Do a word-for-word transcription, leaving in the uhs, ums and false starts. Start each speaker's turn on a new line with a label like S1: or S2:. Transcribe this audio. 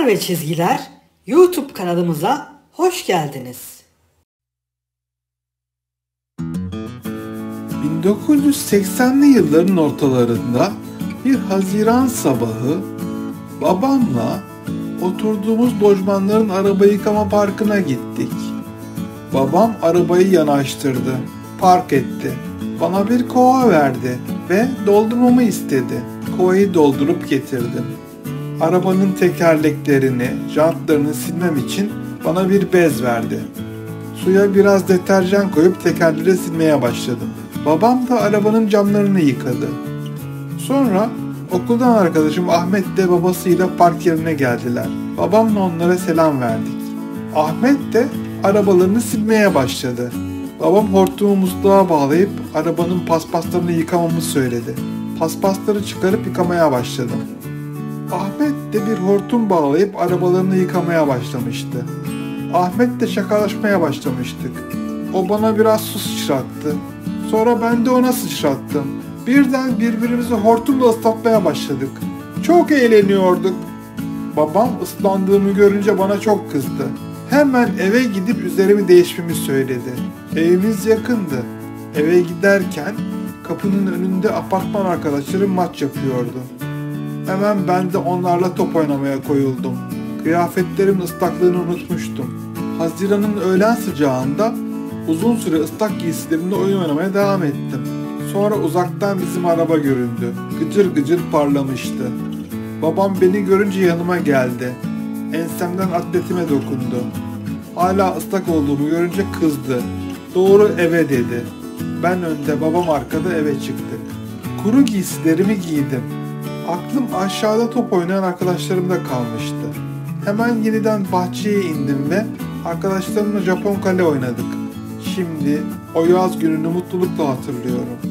S1: ve Çizgiler YouTube kanalımıza hoş geldiniz.
S2: bin dokuz yüz seksenli yılların ortalarında bir Haziran sabahı babamla oturduğumuz lojmanların araba yıkama parkına gittik. Babam arabayı yanaştırdı, park etti. Bana bir kova verdi ve doldurmamı istedi. Kovayı doldurup getirdim. Arabanın tekerleklerini, jantlarını silmem için bana bir bez verdi. Suya biraz deterjan koyup tekerleri silmeye başladım. Babam da arabanın camlarını yıkadı. Sonra okuldan arkadaşım Ahmet de babasıyla park yerine geldiler. Babamla onlara selam verdik. Ahmet de arabalarını silmeye başladı. Babam hortumu musluğa bağlayıp arabanın paspaslarını yıkamamı söyledi. Paspasları çıkarıp yıkamaya başladım. Ahmet de bir hortum bağlayıp arabalarını yıkamaya başlamıştı. Ahmet'le şakalaşmaya başlamıştık. O bana biraz su sıçrattı. Sonra ben de ona sıçrattım. Birden birbirimizi hortumla ıslatmaya başladık. Çok eğleniyorduk. Babam ıslandığımı görünce bana çok kızdı. Hemen eve gidip üzerimi değişmemi söyledi. Evimiz yakındı. Eve giderken kapının önünde apartman arkadaşlarım maç yapıyordu. Hemen ben de onlarla top oynamaya koyuldum. Kıyafetlerimin ıslaklığını unutmuştum. Haziran'ın öğlen sıcağında uzun süre ıslak giysilerimle oyun oynamaya devam ettim. Sonra uzaktan bizim araba göründü. Gıcır gıcır parlamıştı. Babam beni görünce yanıma geldi. Ensemden atletime dokundu. Hala ıslak olduğumu görünce kızdı. Doğru eve dedi. Ben önde, babam arkada eve çıktık. Kuru giysilerimi giydim. Aklım aşağıda top oynayan arkadaşlarımda kalmıştı. Hemen yeniden bahçeye indim ve arkadaşlarımla Japon kale oynadık. Şimdi o yaz gününü mutlulukla hatırlıyorum.